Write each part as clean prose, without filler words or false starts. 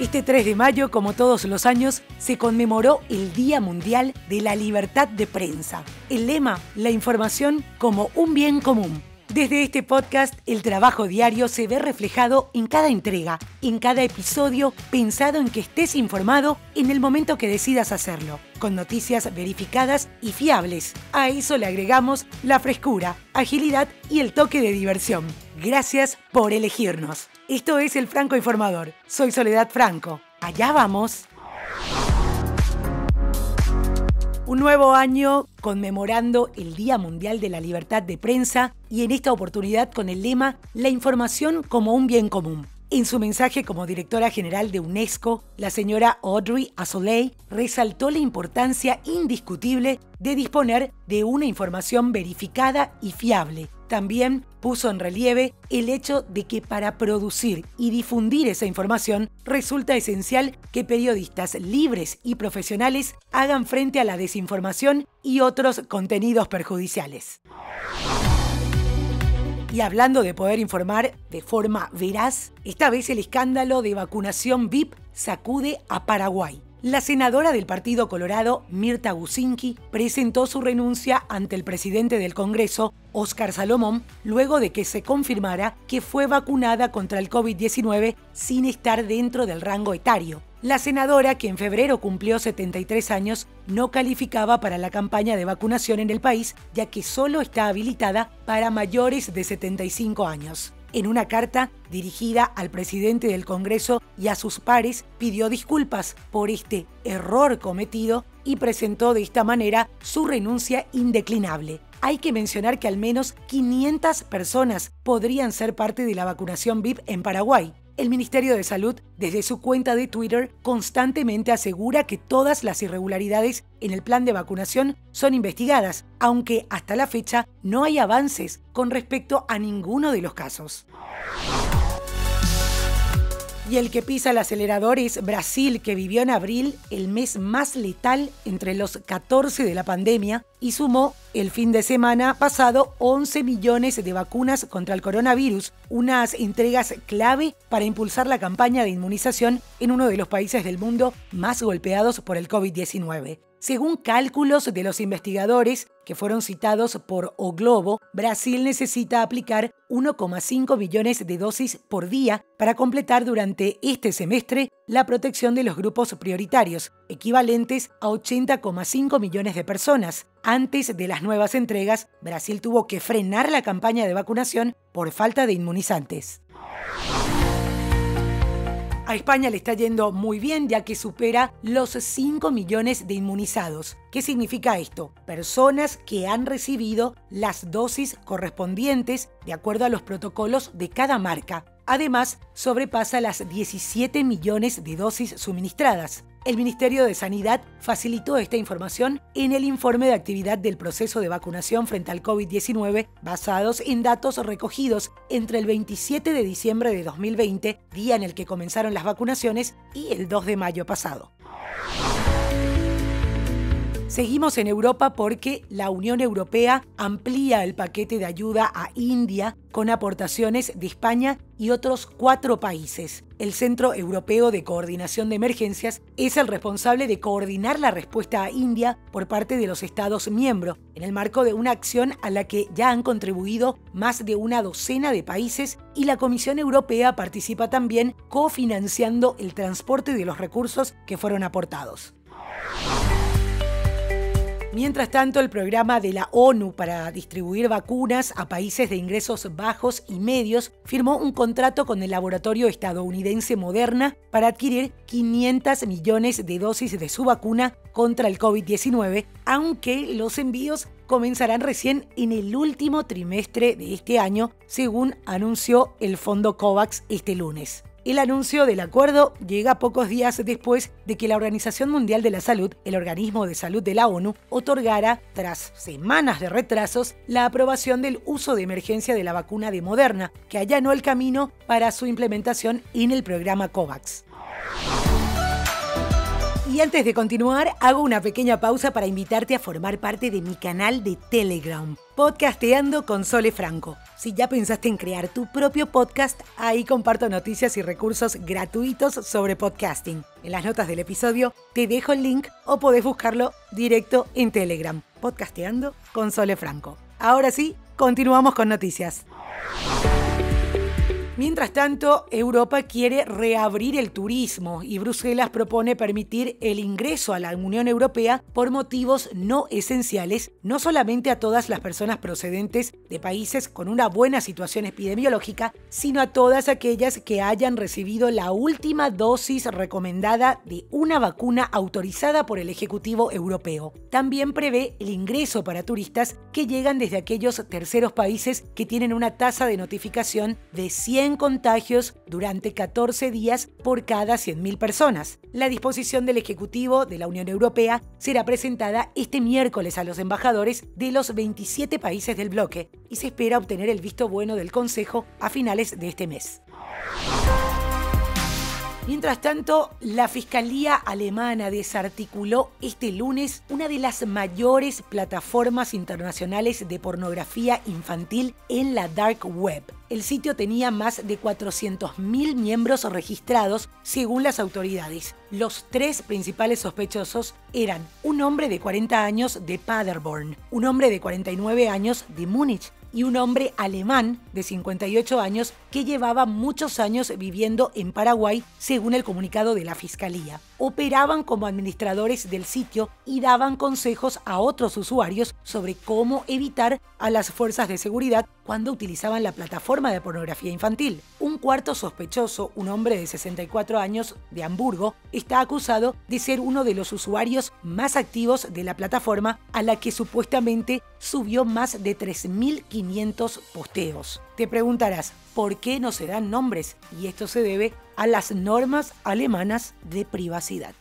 Este 3 de mayo, como todos los años, se conmemoró el Día Mundial de la Libertad de Prensa. El lema, la información como un bien común. Desde este podcast, el trabajo diario se ve reflejado en cada entrega, en cada episodio, pensado en que estés informado en el momento que decidas hacerlo, con noticias verificadas y fiables. A eso le agregamos la frescura, agilidad y el toque de diversión. Gracias por elegirnos. Esto es El Franco Informador. Soy Soledad Franco. Allá vamos. Un nuevo año conmemorando el Día Mundial de la Libertad de Prensa y en esta oportunidad con el lema La información como un bien común. En su mensaje como directora general de UNESCO, la señora Audrey Azoulay resaltó la importancia indiscutible de disponer de una información verificada y fiable. También puso en relieve el hecho de que para producir y difundir esa información resulta esencial que periodistas libres y profesionales hagan frente a la desinformación y otros contenidos perjudiciales. Y hablando de poder informar de forma veraz, esta vez el escándalo de vacunación VIP sacude a Paraguay. La senadora del Partido Colorado, Mirta Gusinski, presentó su renuncia ante el presidente del Congreso, Óscar Salomón, luego de que se confirmara que fue vacunada contra el COVID-19 sin estar dentro del rango etario. La senadora, que en febrero cumplió 73 años, no calificaba para la campaña de vacunación en el país, ya que solo está habilitada para mayores de 75 años. En una carta dirigida al presidente del Congreso y a sus pares, pidió disculpas por este error cometido y presentó de esta manera su renuncia indeclinable. Hay que mencionar que al menos 500 personas podrían ser parte de la vacunación VIP en Paraguay. El Ministerio de Salud, desde su cuenta de Twitter, constantemente asegura que todas las irregularidades en el plan de vacunación son investigadas, aunque hasta la fecha no hay avances con respecto a ninguno de los casos. Y el que pisa el acelerador es Brasil, que vivió en abril el mes más letal entre los 14 de la pandemia y sumó el fin de semana pasado 11 millones de vacunas contra el coronavirus, unas entregas clave para impulsar la campaña de inmunización en uno de los países del mundo más golpeados por el COVID-19. Según cálculos de los investigadores que fueron citados por O Globo, Brasil necesita aplicar 1,5 millones de dosis por día para completar durante este semestre la protección de los grupos prioritarios, equivalentes a 80,5 millones de personas. Antes de las nuevas entregas, Brasil tuvo que frenar la campaña de vacunación por falta de inmunizantes. A España le está yendo muy bien, ya que supera los 5 millones de inmunizados. ¿Qué significa esto? Personas que han recibido las dosis correspondientes de acuerdo a los protocolos de cada marca. Además, sobrepasa las 17 millones de dosis suministradas. El Ministerio de Sanidad facilitó esta información en el informe de actividad del proceso de vacunación frente al COVID-19, basados en datos recogidos entre el 27 de diciembre de 2020, día en el que comenzaron las vacunaciones, y el 2 de mayo pasado. Seguimos en Europa porque la Unión Europea amplía el paquete de ayuda a India con aportaciones de España y otros 4 países. El Centro Europeo de Coordinación de Emergencias es el responsable de coordinar la respuesta a India por parte de los Estados miembros, en el marco de una acción a la que ya han contribuido más de una docena de países, y la Comisión Europea participa también cofinanciando el transporte de los recursos que fueron aportados. Mientras tanto, el programa de la ONU para distribuir vacunas a países de ingresos bajos y medios firmó un contrato con el laboratorio estadounidense Moderna para adquirir 500 millones de dosis de su vacuna contra el COVID-19, aunque los envíos comenzarán recién en el último trimestre de este año, según anunció el Fondo COVAX este lunes. El anuncio del acuerdo llega pocos días después de que la Organización Mundial de la Salud, el organismo de salud de la ONU, otorgara, tras semanas de retrasos, la aprobación del uso de emergencia de la vacuna de Moderna, que allanó el camino para su implementación en el programa COVAX. Y antes de continuar, hago una pequeña pausa para invitarte a formar parte de mi canal de Telegram, Podcasteando con Sole Franco. Si ya pensaste en crear tu propio podcast, ahí comparto noticias y recursos gratuitos sobre podcasting. En las notas del episodio te dejo el link o podés buscarlo directo en Telegram, Podcasteando con Sole Franco. Ahora sí, continuamos con noticias. Mientras tanto, Europa quiere reabrir el turismo y Bruselas propone permitir el ingreso a la Unión Europea por motivos no esenciales, no solamente a todas las personas procedentes de países con una buena situación epidemiológica, sino a todas aquellas que hayan recibido la última dosis recomendada de una vacuna autorizada por el Ejecutivo Europeo. También prevé el ingreso para turistas que llegan desde aquellos terceros países que tienen una tasa de notificación de 100 contagios durante 14 días por cada 100.000 personas. La disposición del Ejecutivo de la Unión Europea será presentada este miércoles a los embajadores de los 27 países del bloque y se espera obtener el visto bueno del Consejo a finales de este mes. Mientras tanto, la Fiscalía alemana desarticuló este lunes una de las mayores plataformas internacionales de pornografía infantil en la Dark Web. El sitio tenía más de 400.000 miembros registrados según las autoridades. Los tres principales sospechosos eran un hombre de 40 años de Paderborn, un hombre de 49 años de Múnich y un hombre alemán de 58 años que llevaba muchos años viviendo en Paraguay, según el comunicado de la Fiscalía. Operaban como administradores del sitio y daban consejos a otros usuarios sobre cómo evitar a las fuerzas de seguridad cuando utilizaban la plataforma de pornografía infantil. Un cuarto sospechoso, un hombre de 64 años de Hamburgo, está acusado de ser uno de los usuarios más activos de la plataforma, a la que supuestamente subió más de 3.500 posteos. Te preguntarás, ¿por qué no se dan nombres? Y esto se debe a las normas alemanas de privacidad.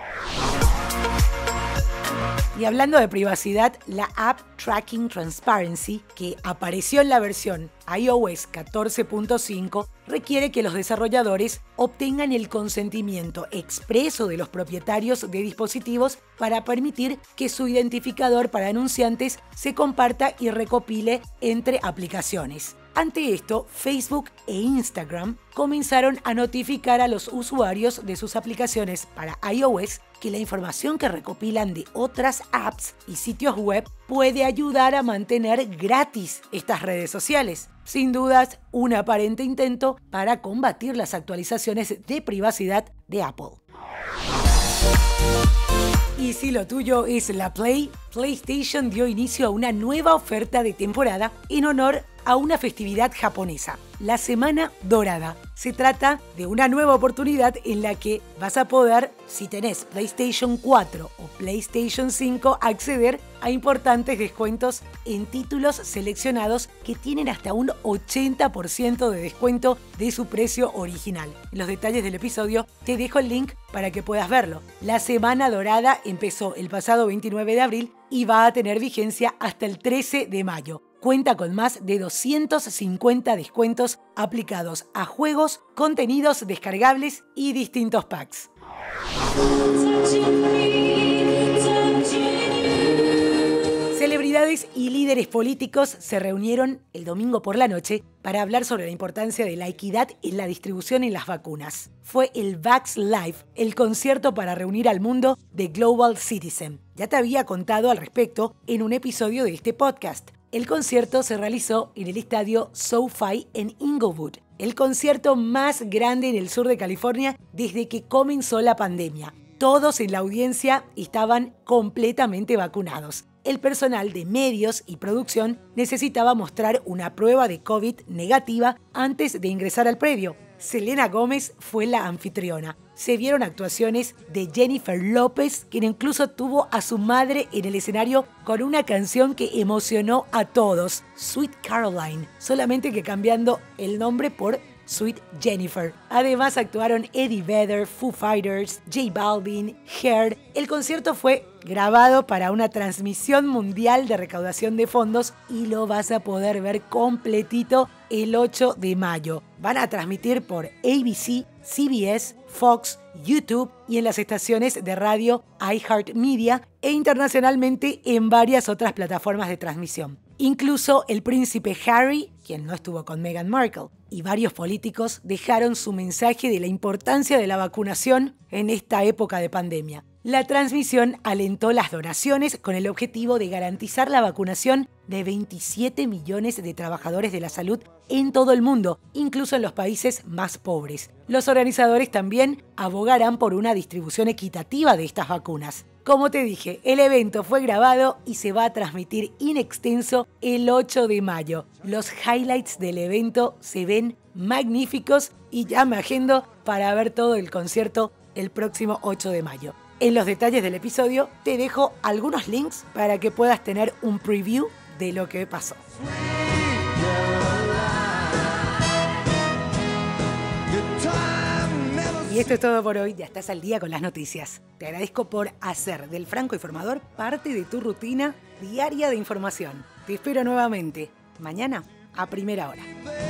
Y hablando de privacidad, la App Tracking Transparency, que apareció en la versión iOS 14.5, requiere que los desarrolladores obtengan el consentimiento expreso de los propietarios de dispositivos para permitir que su identificador para anunciantes se comparta y recopile entre aplicaciones. Ante esto, Facebook e Instagram comenzaron a notificar a los usuarios de sus aplicaciones para iOS que la información que recopilan de otras apps y sitios web puede ayudar a mantener gratis estas redes sociales. Sin dudas, un aparente intento para combatir las actualizaciones de privacidad de Apple. Y si lo tuyo es la Play, PlayStation dio inicio a una nueva oferta de temporada en honor a una festividad japonesa, la Semana Dorada. Se trata de una nueva oportunidad en la que vas a poder, si tenés PlayStation 4 o PlayStation 5, acceder a importantes descuentos en títulos seleccionados que tienen hasta un 80% de descuento de su precio original. En los detalles del episodio te dejo el link para que puedas verlo. La Semana Dorada empezó el pasado 29 de abril y va a tener vigencia hasta el 13 de mayo. Cuenta con más de 250 descuentos aplicados a juegos, contenidos descargables y distintos packs. Celebridades y líderes políticos se reunieron el domingo por la noche para hablar sobre la importancia de la equidad en la distribución en las vacunas. Fue el Vax Live, el concierto para reunir al mundo de Global Citizen. Ya te había contado al respecto en un episodio de este podcast. El concierto se realizó en el estadio SoFi en Inglewood, el concierto más grande en el sur de California desde que comenzó la pandemia. Todos en la audiencia estaban completamente vacunados. El personal de medios y producción necesitaba mostrar una prueba de COVID negativa antes de ingresar al predio. Selena Gómez fue la anfitriona. Se vieron actuaciones de Jennifer López, quien incluso tuvo a su madre en el escenario con una canción que emocionó a todos, Sweet Caroline, solamente que cambiando el nombre por Sweet Jennifer. Además actuaron Eddie Vedder, Foo Fighters, J Balvin, Hair. El concierto fue grabado para una transmisión mundial de recaudación de fondos y lo vas a poder ver completito el 8 de mayo. Van a transmitir por ABC, CBS, Fox, YouTube y en las estaciones de radio iHeartMedia e internacionalmente en varias otras plataformas de transmisión. Incluso el príncipe Harry, quien no estuvo con Meghan Markle, y varios políticos dejaron su mensaje de la importancia de la vacunación en esta época de pandemia. La transmisión alentó las donaciones con el objetivo de garantizar la vacunación de 27 millones de trabajadores de la salud en todo el mundo, incluso en los países más pobres. Los organizadores también abogarán por una distribución equitativa de estas vacunas. Como te dije, el evento fue grabado y se va a transmitir in extenso el 8 de mayo. Los highlights del evento se ven magníficos y ya me agendo para ver todo el concierto el próximo 8 de mayo. En los detalles del episodio te dejo algunos links para que puedas tener un preview de lo que pasó. Y esto es todo por hoy, ya estás al día con las noticias. Te agradezco por hacer del Franco Informador parte de tu rutina diaria de información. Te espero nuevamente, mañana a primera hora.